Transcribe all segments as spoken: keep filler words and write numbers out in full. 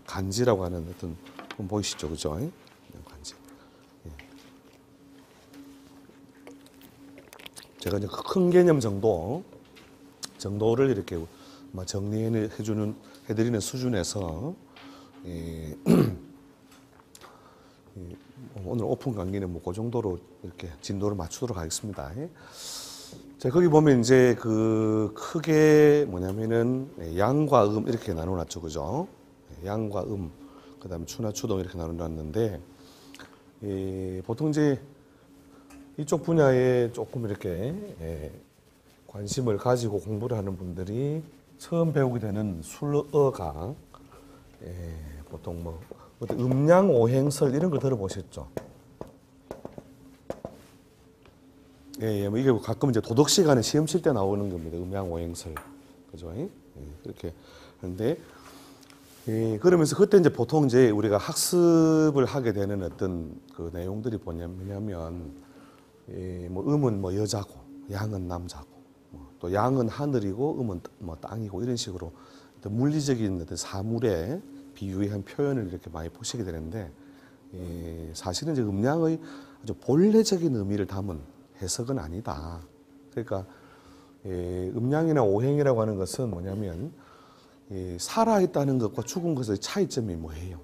간지라고 하는 어떤 보이시죠, 그죠? 간지. 예. 제가 이제 큰 개념 정도 정도를 이렇게 정리해주는 해드리는 수준에서 예. 오늘 오픈 강의는 뭐 그 정도로 이렇게 진도를 맞추도록 하겠습니다. 자, 거기 보면 이제 그 크게 뭐냐면은 양과 음 이렇게 나눠놨죠, 그죠? 양과 음, 그 다음에 추나 추동 이렇게 나눠놨는데, 예, 보통 이제 이쪽 분야에 조금 이렇게 예, 관심을 가지고 공부를 하는 분들이 처음 배우게 되는 술어가 예, 보통 뭐 어떤 음양 오행설 이런 거 들어보셨죠? 예, 예, 뭐 이게 가끔 이제 도덕 시간에 시험 칠 때 나오는 겁니다. 음양 오행설, 그죠? 예, 그렇게 하는데, 예, 그러면서 그때 이제 보통 이제 우리가 학습을 하게 되는 어떤 그 내용들이 뭐냐면, 예, 뭐 음은 뭐 여자고, 양은 남자고, 뭐 또 양은 하늘이고, 음은 뭐 땅이고 이런 식으로 어떤 물리적인 어떤 사물에 비유한 표현을 이렇게 많이 보시게 되는데, 예, 사실은 이제 음양의 아주 본래적인 의미를 담은 해석은 아니다. 그러니까 예, 음양이나 오행이라고 하는 것은 뭐냐면 예, 살아있다는 것과 죽은 것의 차이점이 뭐예요?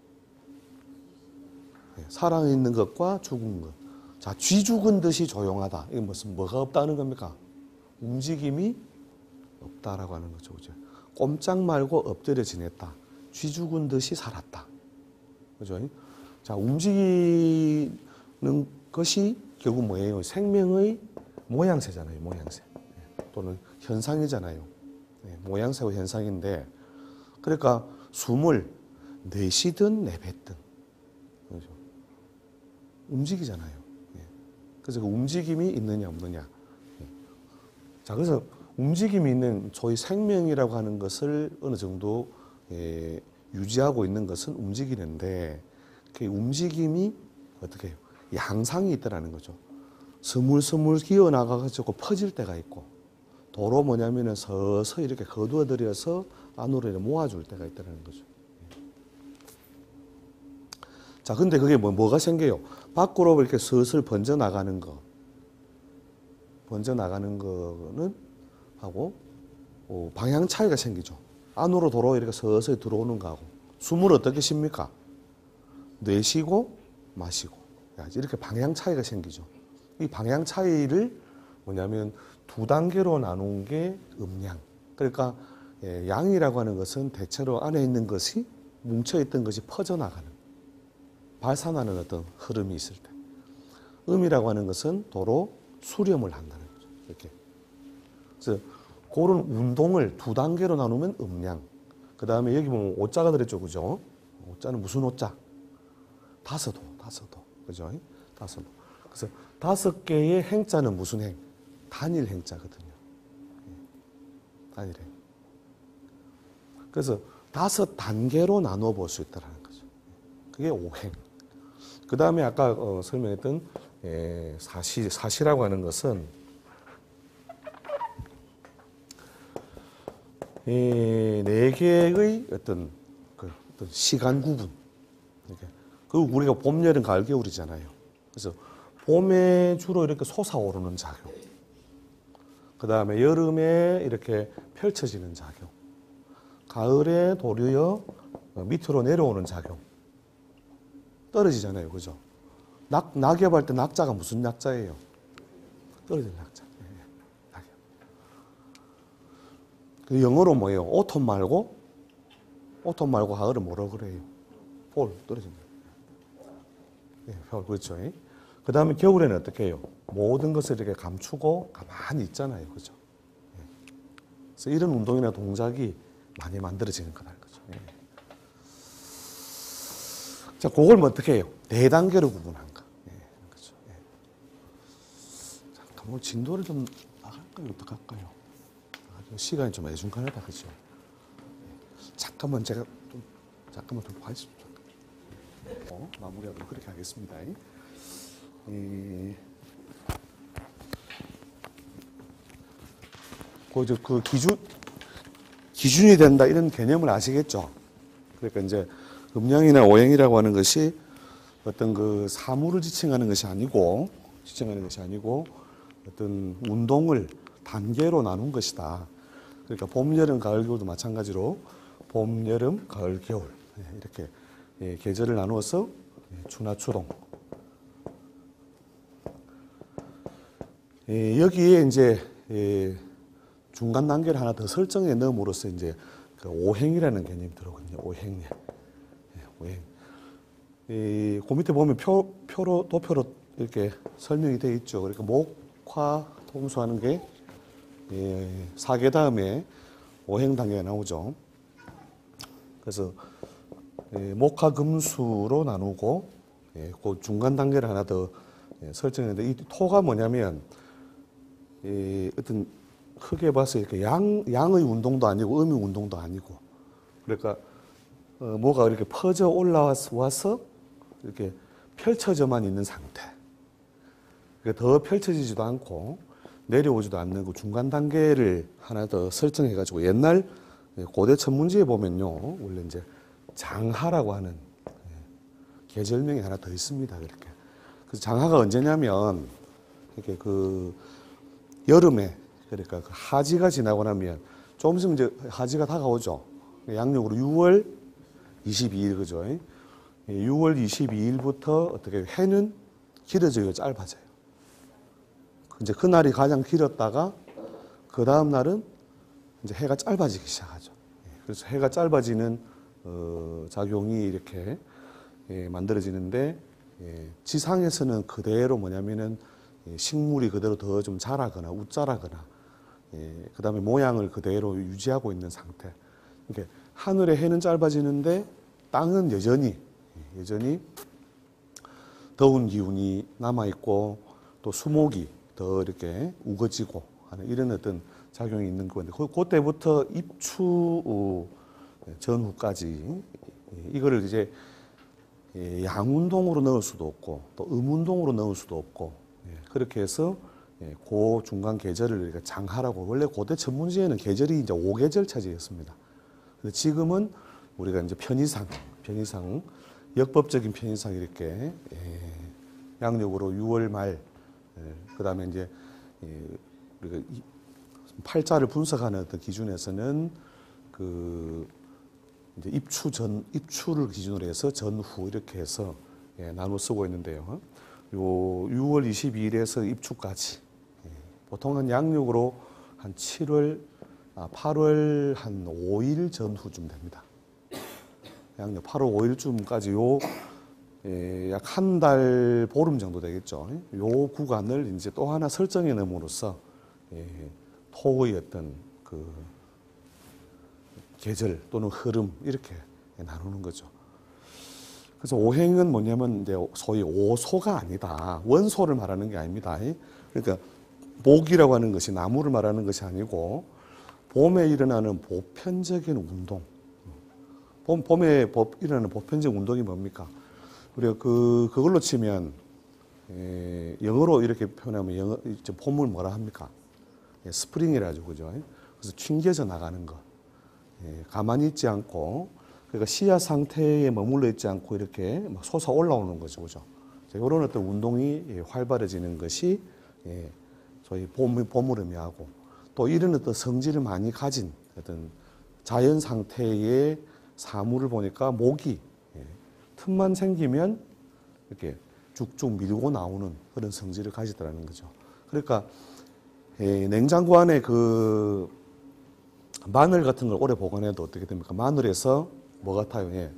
예, 살아있는 것과 죽은 것. 자, 쥐 죽은 듯이 조용하다. 이게 무슨 뭐가 없다는 겁니까? 움직임이 없다라고 하는 거죠. 그죠? 꼼짝 말고 엎드려 지냈다. 쥐 죽은 듯이 살았다. 그죠? 자, 움직이는 것이 결국 뭐예요? 생명의 모양새잖아요. 모양새. 또는 현상이잖아요. 모양새와 현상인데, 그러니까 숨을 내쉬든 내뱉든 그렇죠? 움직이잖아요. 그래서 그 움직임이 있느냐 없느냐. 자, 그래서 움직임이 있는 소위 생명이라고 하는 것을 어느 정도 예, 유지하고 있는 것은 움직이는데, 그 움직임이 어떻게 해요? 양상이 있다라는 거죠. 스물스물 기어나가가지고 퍼질 때가 있고, 도로 뭐냐면은 서서히 이렇게 거두어들여서 안으로 모아줄 때가 있다는 거죠. 자, 근데 그게 뭐, 뭐가 생겨요? 밖으로 이렇게 슬슬 번져나가는 거. 번져나가는 거는 하고, 어, 방향 차이가 생기죠. 안으로 도로 이렇게 서서히 들어오는 거하고. 숨을 어떻게 쉽니까? 내쉬고 마시고. 이렇게 방향 차이가 생기죠. 이 방향 차이를 뭐냐면 두 단계로 나눈 게 음양. 그러니까 예, 양이라고 하는 것은 대체로 안에 있는 것이 뭉쳐있던 것이 퍼져나가는, 발산하는 어떤 흐름이 있을 때. 음이라고 하는 것은 도로 수렴을 한다는 거죠. 이렇게. 그래서 그런 운동을 두 단계로 나누면 음양. 그 다음에 여기 보면 오자가 들었죠, 그죠? 오자는 무슨 오자? 다섯호, 다섯호. 그죠? 다섯. 그래서 다섯 개의 행자는 무슨 행? 단일 행자거든요. 단일 행. 그래서 다섯 단계로 나눠 볼 수 있다는 거죠. 그게 오행. 그 다음에 아까 어, 설명했던 예, 사시, 사시라고 하는 것은 이 네 개의 어떤, 그 어떤 시간 구분. 이렇게. 그 우리가 봄, 여름, 가을, 겨울이잖아요. 그래서 봄에 주로 이렇게 솟아오르는 작용. 그 다음에 여름에 이렇게 펼쳐지는 작용. 가을에 도리어 밑으로 내려오는 작용. 떨어지잖아요. 그죠? 낙, 낙엽할 때 낙자가 무슨 낙자예요? 떨어지는 낙자. 네, 낙엽. 그 영어로 뭐예요? 오톰 말고, 오톰 말고 가을은 뭐라고 그래요? 폴, 떨어진다. 네, 그렇죠. 그 다음에 겨울에는 어떻게 해요? 모든 것을 이렇게 감추고 가만히 있잖아요. 그죠? 그래서 이런 운동이나 동작이 많이 만들어지는 거다. 그죠? 자, 그걸 뭐 어떻게 해요? 네 단계로 구분한가. 그죠? 잠깐, 오늘 진도를 좀 나갈까요? 어떡할까요? 시간이 좀 애중간하다. 그죠? 잠깐만, 제가 좀, 잠깐만 좀 봐주십시오. 어, 마무리하도록 그렇게 하겠습니다. 이, 그, 그 기준, 기준이 된다 이런 개념을 아시겠죠? 그러니까 이제 음양이나 오행이라고 하는 것이 어떤 그 사물을 지칭하는 것이 아니고, 지칭하는 것이 아니고 어떤 운동을 단계로 나눈 것이다. 그러니까 봄, 여름, 가을, 겨울도 마찬가지로 봄, 여름, 가을, 겨울 이렇게 계절을 나누어서 추나 추동. 여기에 이제 중간 단계를 하나 더 설정해 넣음으로써 이제 그 오행이라는 개념이 들어오거든요. 오행. 오행. 이, 그 밑에 보면 표, 표로, 도표로 이렇게 설명이 되어 있죠. 그러니까 목화, 통수하는 게 예, 사계 다음에 오행 단계가 나오죠. 그래서 예, 목화, 금수로 나누고 예, 그 중간 단계를 하나 더 예, 설정했는데 이 토가 뭐냐면 이 어떤 크게 봐서 이렇게 양, 양의 운동도 아니고 음의 운동도 아니고 그러니까 어, 뭐가 이렇게 퍼져 올라와서 이렇게 펼쳐져만 있는 상태. 그러니까 더 펼쳐지지도 않고 내려오지도 않는 그 중간 단계를 하나 더 설정해가지고 옛날 고대 천문지에 보면요. 원래 이제 장하라고 하는 계절명이 하나 더 있습니다. 그렇게. 그래서 장하가 언제냐면 이렇게 그 여름에 그러니까 그 하지가 지나고 나면 조금 있으면 이제 하지가 다가오죠. 양력으로 유월 이십이일 그죠? 유월 이십이일부터 어떻게 해는 길어져요, 짧아져요. 이제 그날이 가장 길었다가 그 다음 날은 이제 해가 짧아지기 시작하죠. 그래서 해가 짧아지는 어, 작용이 이렇게 예, 만들어지는데 예, 지상에서는 그대로 뭐냐면은 예, 식물이 그대로 더 좀 자라거나 웃자라거나 예, 그 다음에 모양을 그대로 유지하고 있는 상태. 그러니까 하늘의 해는 짧아지는데 땅은 여전히 여전히 더운 기운이 남아 있고 또 수목이 더 이렇게 우거지고 하는 이런 어떤 작용이 있는 건데 그때부터 입추 전후까지 이거를 이제 양운동으로 넣을 수도 없고 또 음운동으로 넣을 수도 없고 그렇게 해서 그 중간 계절을 장하라고 원래 고대 천문지에는 계절이 이제 오계절 차지였습니다. 근데 지금은 우리가 이제 편의상 편의상 역법적인 편의상 이렇게 양력으로 유월 말 그다음에 이제 우리가 팔자를 분석하는 어떤 기준에서는 그 이제 입추 전 입추를 기준으로 해서 전후 이렇게 해서 예, 나눠 쓰고 있는데요. 요 유월 이십이일에서 입추까지 예, 보통 한 양력으로 한 칠월 아, 팔월 한 오일 전후쯤 됩니다. 양력 팔월 오일쯤까지 요 예, 약 한 달 보름 정도 되겠죠. 요 구간을 이제 또 하나 설정해 놓음으로써 예, 토의 어떤 그 계절 또는 흐름 이렇게 나누는 거죠. 그래서 오행은 뭐냐면 이제 소위 오소가 아니다. 원소를 말하는 게 아닙니다. 그러니까 목이라고 하는 것이 나무를 말하는 것이 아니고 봄에 일어나는 보편적인 운동. 봄, 봄에 일어나는 보편적 운동이 뭡니까? 우리가 그, 그걸로 치면, 에, 영어로 이렇게 표현하면 영어, 봄을 뭐라 합니까? 예, 스프링이라 하죠. 그죠? 그래서 튕겨져 나가는 거. 예, 가만히 있지 않고, 그러니까 씨앗 상태에 머물러 있지 않고 이렇게 막 솟아 올라오는 거죠. 그죠? 이런 어떤 운동이 활발해지는 것이, 예, 소위 봄, 봄을 의미하고, 또 이런 어떤 성질을 많이 가진 어떤 자연 상태의 사물을 보니까 목이 예, 틈만 생기면 이렇게 쭉쭉 밀고 나오는 그런 성질을 가지더라는 거죠. 그러니까 예, 냉장고 안에 그 마늘 같은 걸 오래 보관해도 어떻게 됩니까? 마늘에서 뭐 같아요? 예.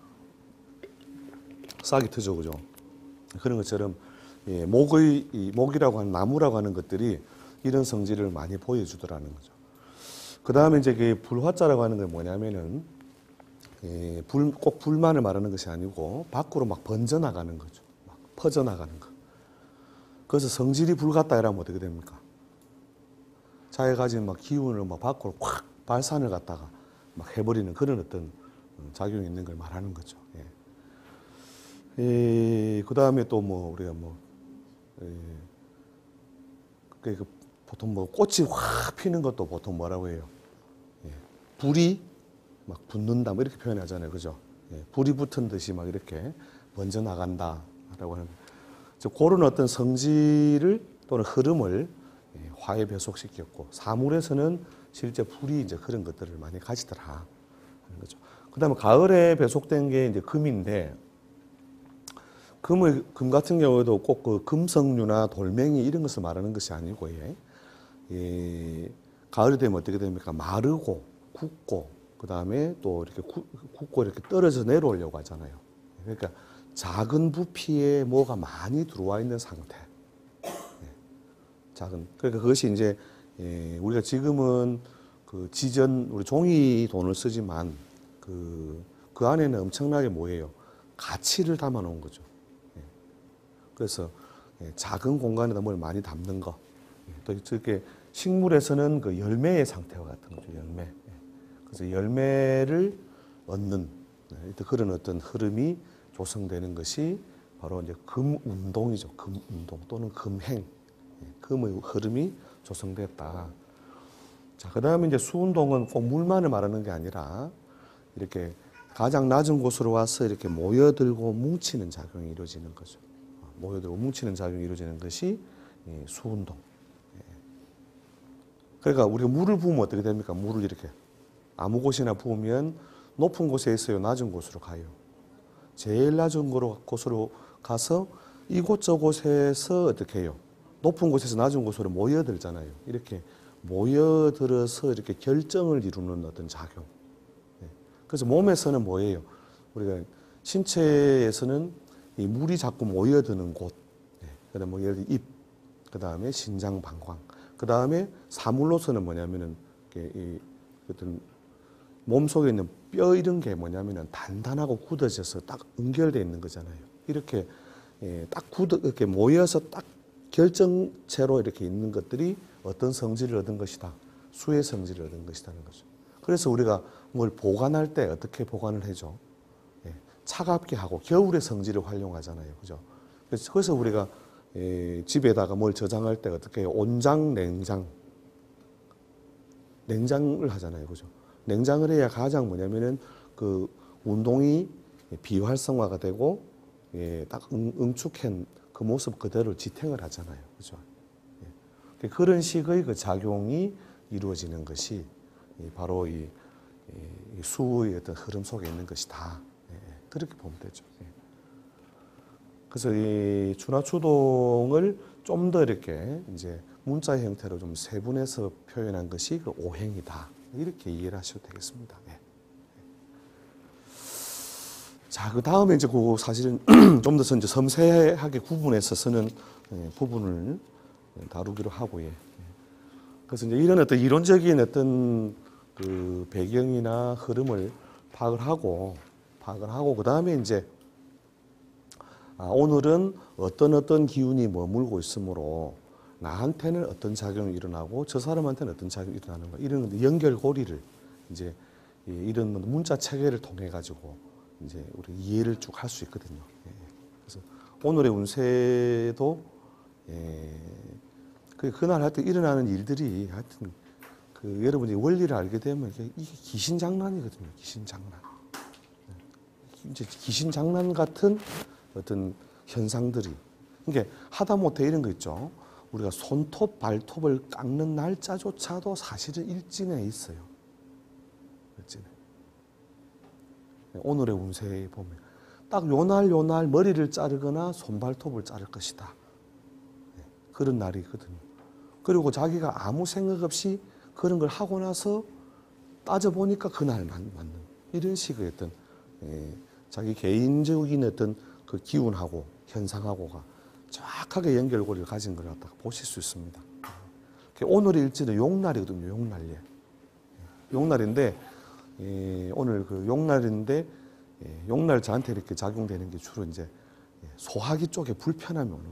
싹이 트죠, 그죠? 그런 것처럼 예, 목의 이 목이라고 하는 나무라고 하는 것들이 이런 성질을 많이 보여주더라는 거죠. 그 다음에 이제 그 불화자라고 하는 게 뭐냐면은 예, 불, 꼭 불만을 말하는 것이 아니고 밖으로 막 번져나가는 거죠. 막 퍼져나가는 거. 그래서 성질이 불 같다 이러면 어떻게 됩니까? 자기가 가진 막 기운을 막 밖으로 확 발산을 갖다가 막 해버리는 그런 어떤 작용이 있는 걸 말하는 거죠. 예. 예, 그 다음에 또 뭐 우리가 뭐 예, 그 보통 뭐 꽃이 확 피는 것도 보통 뭐라고 해요? 예, 불이 막 붙는다, 뭐 이렇게 표현하잖아요, 그죠? 예, 불이 붙은 듯이 막 이렇게 번져 나간다라고 하는 그런 어떤 성질을 또는 흐름을 예, 화에 배속시켰고 사물에서는 실제 불이 이제 그런 것들을 많이 가지더라 하는 거죠. 그다음에 가을에 배속된 게 이제 금인데 금을 금 같은 경우에도 꼭 그 금성류나 돌멩이 이런 것을 말하는 것이 아니고 예. 예, 가을이 되면 어떻게 됩니까? 마르고 굳고 그 다음에 또 이렇게 굳고 이렇게 떨어져 내려오려고 하잖아요. 그러니까 작은 부피에 뭐가 많이 들어와 있는 상태. 예, 작은 그러니까 그것이 이제 예, 우리가 지금은 그 지전 우리 종이 돈을 쓰지만 그, 그 안에는 엄청나게 뭐예요? 가치를 담아 놓은 거죠. 예, 그래서 예, 작은 공간에다 뭘 많이 담는 거. 예, 또 이렇게 식물에서는 그 열매의 상태와 같은 거죠. 열매. 그래서 열매를 얻는 그런 어떤 흐름이 조성되는 것이 바로 이제 금 운동이죠. 금 운동 또는 금행. 금의 흐름이 조성됐다. 자, 그 다음에 이제 수 운동은 꼭 물만을 말하는 게 아니라 이렇게 가장 낮은 곳으로 와서 이렇게 모여들고 뭉치는 작용이 이루어지는 거죠. 모여들고 뭉치는 작용이 이루어지는 것이 수 운동. 그러니까 우리가 물을 부으면 어떻게 됩니까? 물을 이렇게 아무 곳이나 부으면 높은 곳에 있어요? 낮은 곳으로 가요? 제일 낮은 곳으로 가서 이곳저곳에서 어떻게 해요? 높은 곳에서 낮은 곳으로 모여들잖아요. 이렇게 모여들어서 이렇게 결정을 이루는 어떤 작용. 그래서 몸에서는 뭐예요? 우리가 신체에서는 이 물이 자꾸 모여드는 곳, 그다음에 뭐 예를 들어 입, 그 다음에 신장, 방광, 그 다음에 사물로서는 뭐냐면은 이 어떤 몸 속에 있는 뼈 이런 게 뭐냐면은 단단하고 굳어져서 딱 연결되어 있는 거잖아요. 이렇게 예, 딱 굳어 이렇게 모여서 딱 결정체로 이렇게 있는 것들이 어떤 성질을 얻은 것이다. 수의 성질을 얻은 것이라는 거죠. 그래서 우리가 뭘 보관할 때 어떻게 보관을 해줘? 예, 차갑게 하고 겨울의 성질을 활용하잖아요. 그죠? 그래서, 그래서 우리가 예, 집에다가 뭘 저장할 때 어떻게 해요? 온장, 냉장. 냉장을 하잖아요. 그죠? 냉장을 해야 가장 뭐냐면은 그 운동이 비활성화가 되고 예, 딱 응, 응축한 그 모습 그대로 지탱을 하잖아요. 그죠? 예. 그런 식의 그 작용이 이루어지는 것이 바로 이, 이 수의 어떤 흐름 속에 있는 것이다. 예. 그렇게 보면 되죠. 예. 그래서 이 준하추동을 좀 더 이렇게 이제 문자 형태로 좀 세분해서 표현한 것이 그 오행이다. 이렇게 이해를 하셔도 되겠습니다. 예. 자, 그 다음에 이제 그 사실은 좀 더 이제 섬세하게 구분해서 쓰는 부분을 다루기로 하고요. 그래서 이제 이런 어떤 이론적인 어떤 그 배경이나 흐름을 파악을 하고, 파악을 하고, 그 다음에 이제 아, 오늘은 어떤 어떤 기운이 머물고 있으므로 나한테는 어떤 작용이 일어나고 저 사람한테는 어떤 작용이 일어나는가 이런 연결고리를 이제 이런 문자 체계를 통해 가지고 이제 우리 이해를 쭉 할 수 있거든요. 그래서 오늘의 운세도 예, 그 그날 하여튼 일어나는 일들이 하여튼 그 여러분이 원리를 알게 되면 이게, 이게 귀신 장난이거든요. 귀신 장난. 이제 귀신 장난 같은 어떤 현상들이 이게 하다못해 이런 거 있죠. 우리가 손톱, 발톱을 깎는 날짜조차도 사실은 일진에 있어요. 일진에. 오늘의 운세에 보면 딱 요날 요날 머리를 자르거나 손발톱을 자를 것이다. 그런 날이 있거든요. 그리고 자기가 아무 생각 없이 그런 걸 하고 나서 따져보니까 그날 맞는 이런 식의 어떤 예, 자기 개인적인 어떤 그 기운하고 현상하고가 정확하게 연결고리를 가진 걸 갖다가 보실 수 있습니다. 오늘의 일지는 용날이거든요. 용날예. 용날인데 예, 오늘 그 용날인데 예, 용날 저한테 이렇게 작용되는 게 주로 이제 소화기 쪽에 불편함이 오는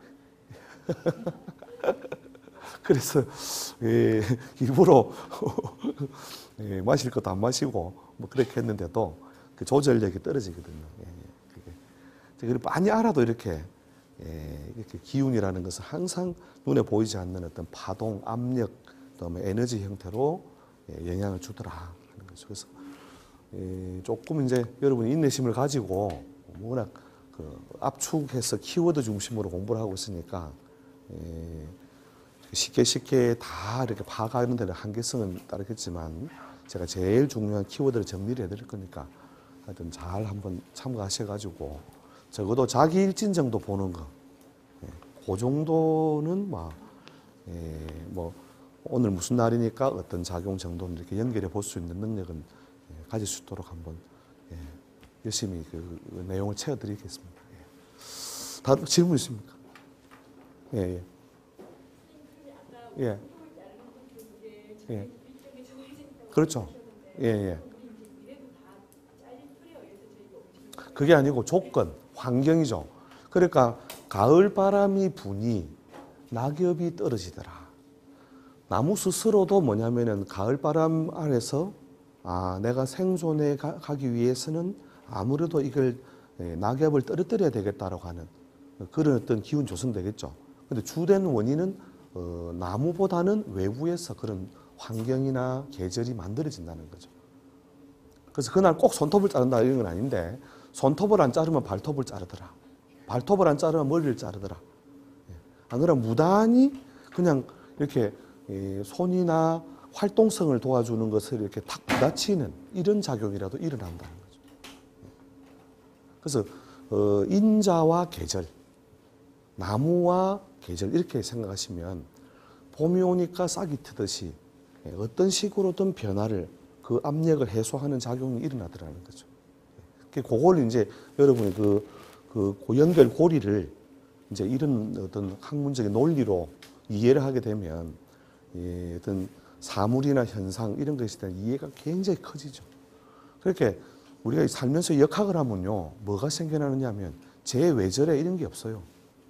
거예요. 그래서 예, 일부러 예, 마실 것도 안 마시고 뭐 그렇게 했는데도 그 조절력이 떨어지거든요. 예, 그게 많이 알아도 이렇게 예, 이렇게 기운이라는 것은 항상 눈에 보이지 않는 어떤 파동, 압력, 그다음에 에너지 형태로 예, 영향을 주더라 하는 거죠. 그래서 예, 조금 이제 여러분이 인내심을 가지고 워낙 그 압축해서 키워드 중심으로 공부를 하고 있으니까 예, 쉽게 쉽게 다 이렇게 파악하는 데는 한계성은 따르겠지만 제가 제일 중요한 키워드를 정리를 해드릴 거니까 하여튼 잘 한번 참고하셔가지고 적어도 자기 일진 정도 보는 거, 예, 그 정도는 막, 예, 뭐 오늘 무슨 날이니까 어떤 작용 정도는 이렇게 연결해 볼 수 있는 능력은 예, 가질 수 있도록 한번 예, 열심히 그, 그 내용을 채워드리겠습니다. 예. 다른 질문 있습니까? 예, 예. 예. 예. 그렇죠. 예, 예. 그게 아니고 조건, 환경이죠. 그러니까 가을 바람이 부니 낙엽이 떨어지더라. 나무 스스로도 뭐냐면은 가을 바람 아래서 아, 내가 생존해 가, 가기 위해서는 아무래도 이걸 예, 낙엽을 떨어뜨려야 되겠다라고 하는 그런 어떤 기운 조성되겠죠. 근데 주된 원인은 어, 나무보다는 외부에서 그런 환경이나 계절이 만들어진다는 거죠. 그래서 그날 꼭 손톱을 자른다 이런 건 아닌데 손톱을 안 자르면 발톱을 자르더라. 발톱을 안 자르면 머리를 자르더라. 안 그러면 무단히 그냥 이렇게 손이나 활동성을 도와주는 것을 이렇게 탁 부딪히는 이런 작용이라도 일어난다는 거죠. 그래서 어, 인자와 계절, 나무와 계절 이렇게 생각하시면 봄이 오니까 싹이 트듯이 어떤 식으로든 변화를 그 압력을 해소하는 작용이 일어나더라는 거죠. 그걸 이제 여러분이 그, 그 고연결 고리를 이제 이런 어떤 학문적인 논리로 이해를 하게 되면 예, 어떤 사물이나 현상 이런 것에 대한 이해가 굉장히 커지죠. 그렇게 우리가 살면서 역학을 하면요, 뭐가 생겨나느냐 하면 제 외절에 이런 게 없어요.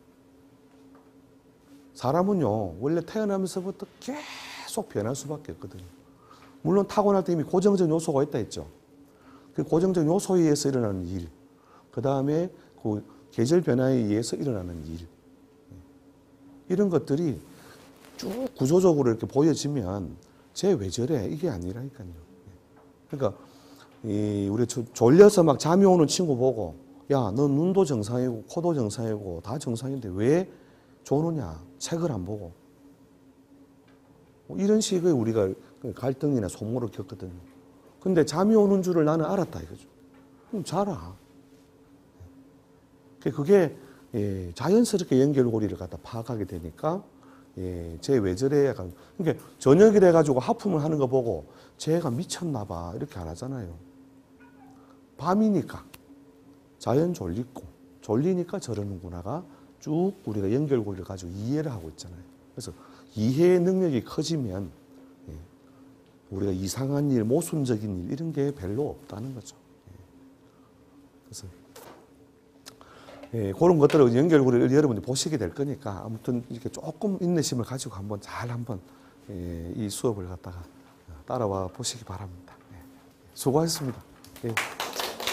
사람은요, 원래 태어나면서부터 계속 변할 수밖에 없거든요. 물론 타고날 때 이미 고정적 요소가 있다 했죠. 그 고정적 요소에 의해서 일어나는 일, 그 다음에 그 계절 변화에 의해서 일어나는 일, 이런 것들이 쭉 구조적으로 이렇게 보여지면 제 외절에 이게 아니라니까요. 그러니까 이 우리 졸려서 막 잠이 오는 친구 보고, 야, 너 눈도 정상이고 코도 정상이고 다 정상인데 왜 조느냐? 책을 안 보고. 이런 식의 우리가 갈등이나 소모를 겪거든요. 근데 잠이 오는 줄을 나는 알았다 이거죠. 그럼 자라. 그게 예, 자연스럽게 연결고리를 갖다 파악하게 되니까 예, 제 외절에 약간 그러니까 저녁이 돼가지고 하품을 하는 거 보고 쟤가 미쳤나 봐 이렇게 안 하잖아요. 밤이니까 자연 졸리고 졸리니까 저러는구나가 쭉 우리가 연결고리를 가지고 이해를 하고 있잖아요. 그래서 이해의 능력이 커지면 예, 우리가 이상한 일, 모순적인 일 이런 게 별로 없다는 거죠. 예. 그래서 예, 그런 것들을 연결고리를 여러분이 보시게 될 거니까 아무튼 이렇게 조금 인내심을 가지고 한번 잘 한번 예, 이 수업을 갖다가 따라와 보시기 바랍니다. 예. 수고하셨습니다. 예.